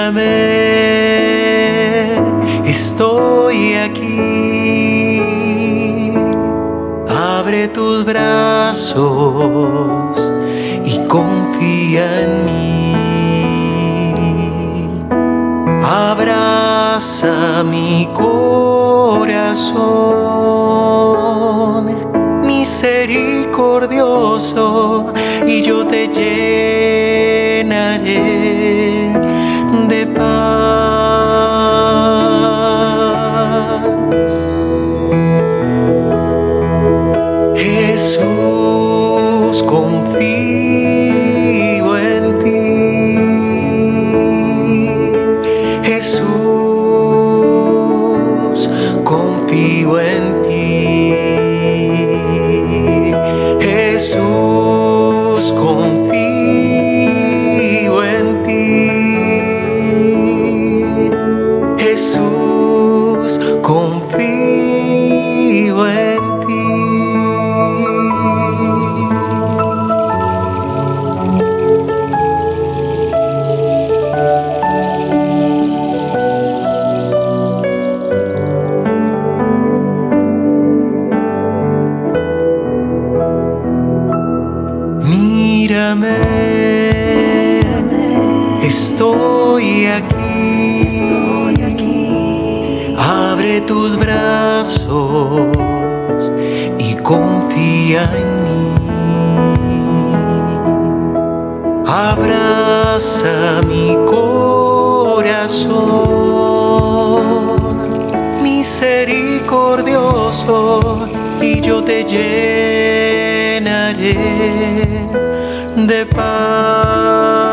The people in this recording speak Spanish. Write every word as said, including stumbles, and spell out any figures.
Mírame, estoy aquí. Abre tus brazos y confía en mí. Abraza mi corazón, misericordioso, y yo te llenaré de paz. Jesús, confío en ti. Jesús, confío en ti. Jesús, confío en ti. Jesús, confío en ti. Mírame, estoy aquí, estoy aquí. Abre tus brazos y confía en mí. Abraza mi corazón, misericordioso, y yo te llenaré de paz.